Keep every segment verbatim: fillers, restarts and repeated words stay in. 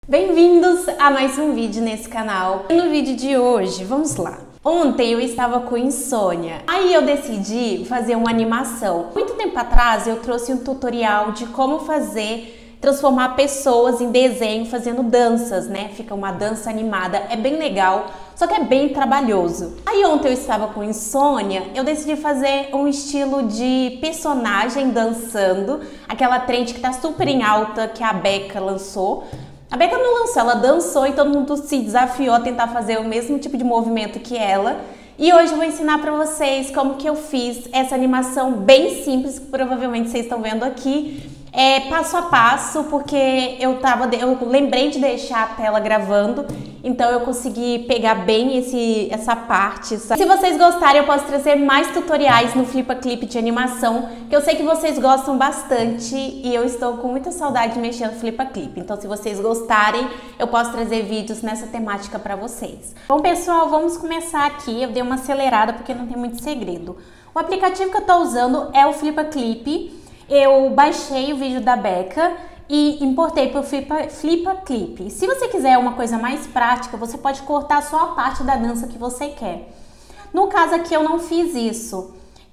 Bem-vindos a mais um vídeo nesse canal. No vídeo de hoje, vamos lá. Ontem eu estava com insônia, aí eu decidi fazer uma animação. Muito tempo atrás eu trouxe um tutorial de como fazer, transformar pessoas em desenho fazendo danças, né? Fica uma dança animada, é bem legal, só que é bem trabalhoso. Aí ontem eu estava com insônia, eu decidi fazer um estilo de personagem dançando, aquela trend que tá super em alta que a Becca lançou. A Becca não lançou, ela dançou e todo mundo se desafiou a tentar fazer o mesmo tipo de movimento que ela. E hoje eu vou ensinar pra vocês como que eu fiz essa animação bem simples, que provavelmente vocês estão vendo aqui. É passo a passo, porque eu, tava, eu lembrei de deixar a tela gravando, então eu consegui pegar bem esse, essa parte. Se vocês gostarem, eu posso trazer mais tutoriais no Flippa Clip de animação, que eu sei que vocês gostam bastante e eu estou com muita saudade de mexer no Flippa Clip. Então, se vocês gostarem, eu posso trazer vídeos nessa temática para vocês. Bom, pessoal, vamos começar aqui. Eu dei uma acelerada porque não tem muito segredo. O aplicativo que eu estou usando é o Flippa Clip. Eu baixei o vídeo da Becca e importei para o Flippa, Flippa Clip. Se você quiser uma coisa mais prática, você pode cortar só a parte da dança que você quer. No caso aqui eu não fiz isso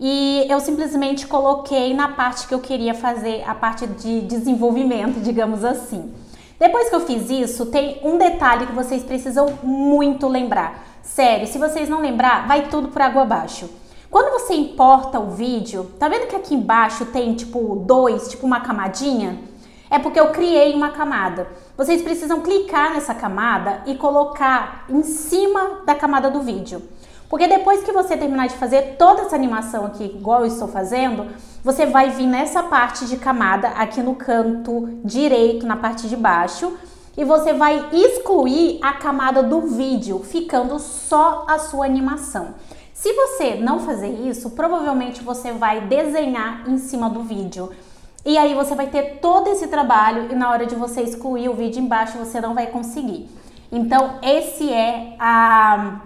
e eu simplesmente coloquei na parte que eu queria fazer, a parte de desenvolvimento, digamos assim. Depois que eu fiz isso, tem um detalhe que vocês precisam muito lembrar. Sério, se vocês não lembrar, vai tudo por água abaixo. Quando você importa o vídeo, tá vendo que aqui embaixo tem tipo dois, tipo uma camadinha? É porque eu criei uma camada. Vocês precisam clicar nessa camada e colocar em cima da camada do vídeo. Porque depois que você terminar de fazer toda essa animação aqui, igual eu estou fazendo, você vai vir nessa parte de camada aqui no canto direito, na parte de baixo, e você vai excluir a camada do vídeo, ficando só a sua animação. Se você não fazer isso, provavelmente você vai desenhar em cima do vídeo. E aí você vai ter todo esse trabalho e na hora de você excluir o vídeo embaixo, você não vai conseguir. Então, esse é a,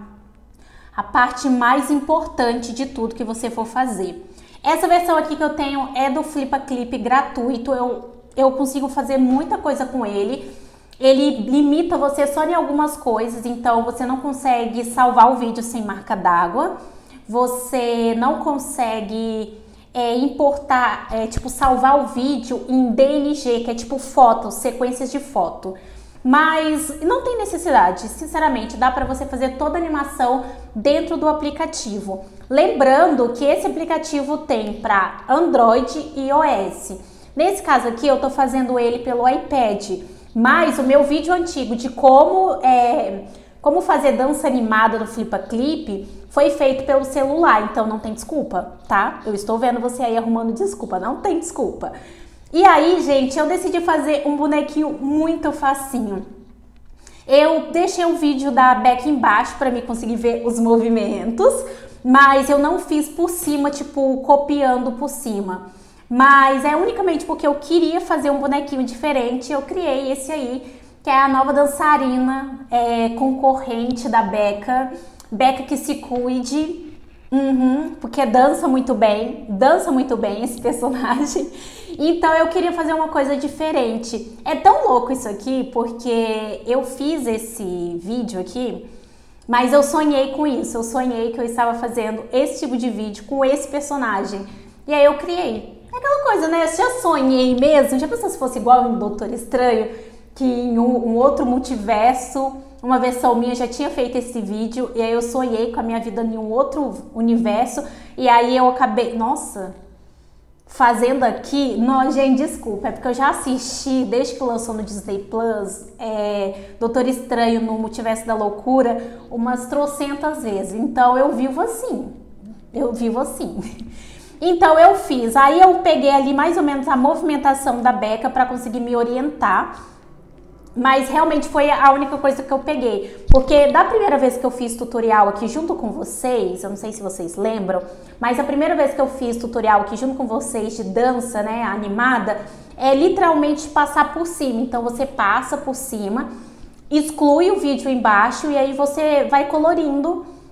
a parte mais importante de tudo que você for fazer. Essa versão aqui que eu tenho é do Flippa Clip gratuito. Eu, eu consigo fazer muita coisa com ele. Ele limita você só em algumas coisas, então você não consegue salvar o vídeo sem marca d'água, você não consegue é, importar, é, tipo, salvar o vídeo em D N G, que é tipo fotos, sequências de foto. Mas não tem necessidade, sinceramente, dá para você fazer toda a animação dentro do aplicativo. Lembrando que esse aplicativo tem para Android e iOS. Nesse caso aqui eu tô fazendo ele pelo iPad. Mas o meu vídeo antigo de como, é, como fazer dança animada no Flippa Clip foi feito pelo celular, então não tem desculpa, tá? Eu estou vendo você aí arrumando desculpa, não tem desculpa. E aí, gente, eu decidi fazer um bonequinho muito facinho. Eu deixei o vídeo da Becca embaixo para mim conseguir ver os movimentos, mas eu não fiz por cima, tipo, copiando por cima. Mas é unicamente porque eu queria fazer um bonequinho diferente, eu criei esse aí, que é a nova dançarina é, concorrente da Becca. Becca que se cuide, uhum, porque dança muito bem, dança muito bem esse personagem. Então eu queria fazer uma coisa diferente. É tão louco isso aqui, porque eu fiz esse vídeo aqui, mas eu sonhei com isso, eu sonhei que eu estava fazendo esse tipo de vídeo com esse personagem. E aí eu criei. É aquela coisa, né? Eu já sonhei mesmo, já pensou se fosse igual em Doutor Estranho, que em um, um outro multiverso, uma versão minha já tinha feito esse vídeo, e aí eu sonhei com a minha vida em um outro universo, e aí eu acabei, nossa, fazendo aqui, não, gente, desculpa, é porque eu já assisti, desde que lançou no Disney Plus, é, Doutor Estranho no Multiverso da Loucura, umas trocentas vezes, então eu vivo assim, eu vivo assim. Então eu fiz, aí eu peguei ali mais ou menos a movimentação da Becca para conseguir me orientar, mas realmente foi a única coisa que eu peguei, porque da primeira vez que eu fiz tutorial aqui junto com vocês, eu não sei se vocês lembram, mas a primeira vez que eu fiz tutorial aqui junto com vocês de dança, né, animada, é literalmente passar por cima, então você passa por cima, exclui o vídeo embaixo e aí você vai colorindo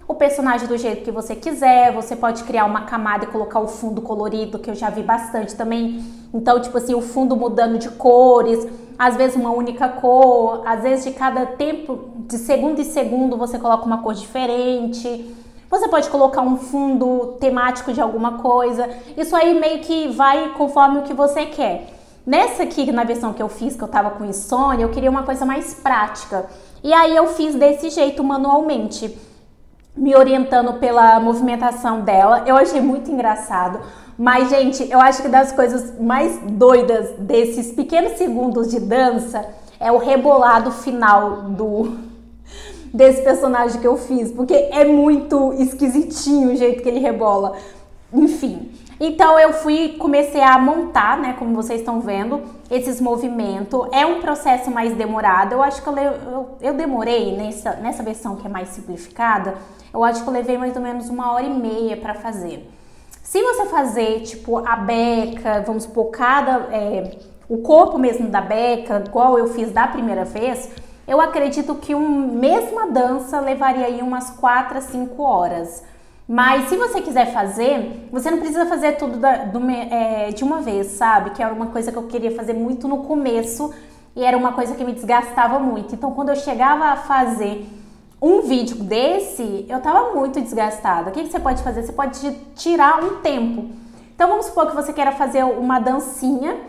o personagem do jeito que você quiser, você pode criar uma camada e colocar o fundo colorido, que eu já vi bastante também. Então, tipo assim, o fundo mudando de cores, às vezes uma única cor, às vezes de cada tempo, de segundo em segundo, você coloca uma cor diferente. Você pode colocar um fundo temático de alguma coisa. Isso aí meio que vai conforme o que você quer. Nessa aqui, na versão que eu fiz, que eu tava com insônia, eu queria uma coisa mais prática. E aí eu fiz desse jeito, manualmente, me orientando pela movimentação dela. Eu achei muito engraçado. Mas, gente, eu acho que das coisas mais doidas desses pequenos segundos de dança é o rebolado final do desse personagem que eu fiz. Porque é muito esquisitinho o jeito que ele rebola. Enfim. Então eu fui, comecei a montar, né, como vocês estão vendo, esses movimentos. É um processo mais demorado, eu acho que eu, eu, eu demorei nessa, nessa versão que é mais simplificada, eu acho que eu levei mais ou menos uma hora e meia para fazer. Se você fazer, tipo, a beca, vamos supor, cada, é, o corpo mesmo da beca, igual eu fiz da primeira vez, eu acredito que uma mesma dança levaria aí umas quatro a cinco horas. Mas se você quiser fazer, você não precisa fazer tudo da, do, é, de uma vez, sabe? Que era uma coisa que eu queria fazer muito no começo e era uma coisa que me desgastava muito. Então, quando eu chegava a fazer um vídeo desse, eu tava muito desgastada. O que, que você pode fazer? Você pode tirar um tempo. Então, vamos supor que você queira fazer uma dancinha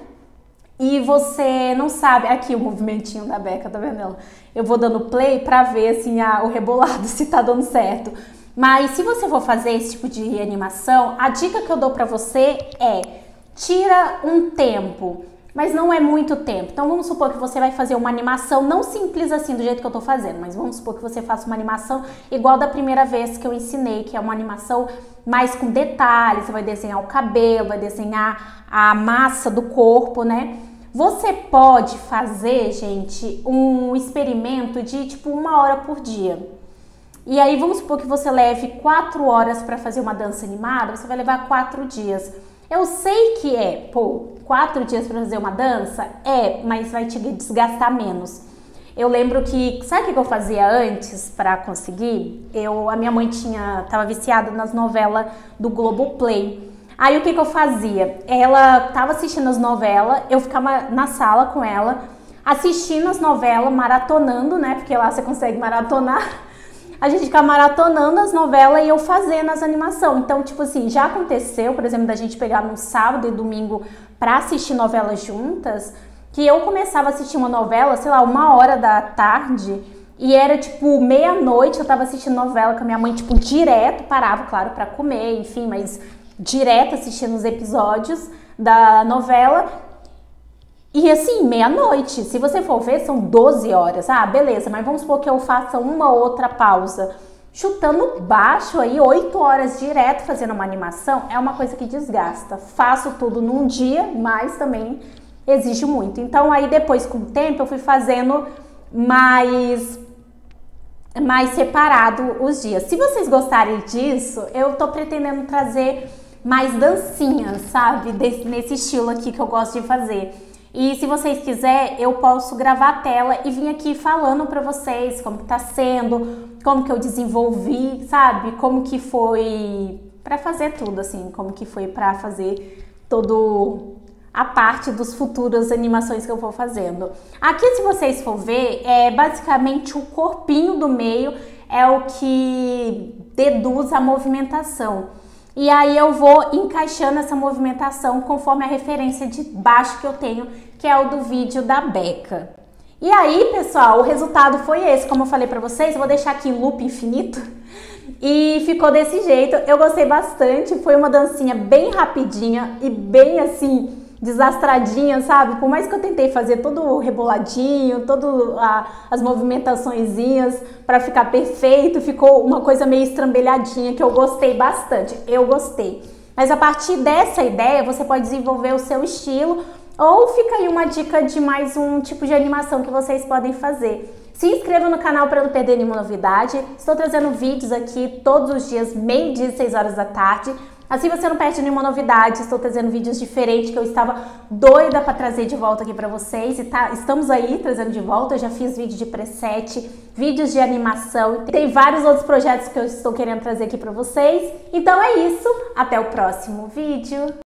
e você não sabe... Aqui o movimentinho da Beca, tá vendo ela? Eu vou dando play pra ver, assim, a, o rebolado, se tá dando certo. Mas se você for fazer esse tipo de animação, a dica que eu dou pra você é tira um tempo, mas não é muito tempo. Então vamos supor que você vai fazer uma animação não simples assim do jeito que eu tô fazendo, mas vamos supor que você faça uma animação igual da primeira vez que eu ensinei, que é uma animação mais com detalhes, você vai desenhar o cabelo, vai desenhar a massa do corpo, né? Você pode fazer, gente, um experimento de tipo uma hora por dia. E aí vamos supor que você leve quatro horas para fazer uma dança animada, você vai levar quatro dias. Eu sei que é, pô, quatro dias para fazer uma dança? É, mas vai te desgastar menos. Eu lembro que, sabe o que eu fazia antes para conseguir? Eu, a minha mãe tinha, tava viciada nas novelas do Globoplay. Aí o que que eu fazia? Ela tava assistindo as novelas, eu ficava na sala com ela, assistindo as novelas, maratonando, né? Porque lá você consegue maratonar. A gente fica maratonando as novelas e eu fazendo as animações. Então, tipo assim, já aconteceu, por exemplo, da gente pegar no sábado e domingo pra assistir novelas juntas, que eu começava a assistir uma novela, sei lá, uma hora da tarde, e era tipo meia-noite, eu tava assistindo novela com a minha mãe, tipo, direto, parava, claro, pra comer, enfim, mas direto assistindo os episódios da novela. E assim, meia-noite, se você for ver, são doze horas. Ah, beleza, mas vamos supor que eu faça uma outra pausa. Chutando baixo aí, oito horas direto fazendo uma animação, é uma coisa que desgasta. Faço tudo num dia, mas também exige muito. Então aí depois, com o tempo, eu fui fazendo mais, mais separado os dias. Se vocês gostarem disso, eu tô pretendendo trazer mais dancinhas, sabe? Desse, nesse estilo aqui que eu gosto de fazer. E se vocês quiserem, eu posso gravar a tela e vir aqui falando pra vocês como que tá sendo, como que eu desenvolvi, sabe? Como que foi pra fazer tudo, assim, como que foi pra fazer todo a parte dos futuras animações que eu vou fazendo. Aqui, se vocês for ver, é basicamente o corpinho do meio é o que deduz a movimentação. E aí eu vou encaixando essa movimentação conforme a referência de baixo que eu tenho, que é o do vídeo da Beca. E aí, pessoal, o resultado foi esse. Como eu falei pra vocês, eu vou deixar aqui em loop infinito. E ficou desse jeito. Eu gostei bastante. Foi uma dancinha bem rapidinha e bem assim, desastradinha, sabe? Por mais que eu tentei fazer todo reboladinho, todas as movimentaçõezinhas para ficar perfeito, ficou uma coisa meio estrambelhadinha que eu gostei bastante. Eu gostei. Mas a partir dessa ideia, você pode desenvolver o seu estilo ou fica aí uma dica de mais um tipo de animação que vocês podem fazer. Se inscreva no canal para não perder nenhuma novidade. Estou trazendo vídeos aqui todos os dias, meio-dia e seis horas da tarde. Assim você não perde nenhuma novidade. Estou trazendo vídeos diferentes que eu estava doida para trazer de volta aqui para vocês. E tá, estamos aí trazendo de volta. Eu já fiz vídeo de preset, vídeos de animação. E tem vários outros projetos que eu estou querendo trazer aqui para vocês. Então é isso. Até o próximo vídeo.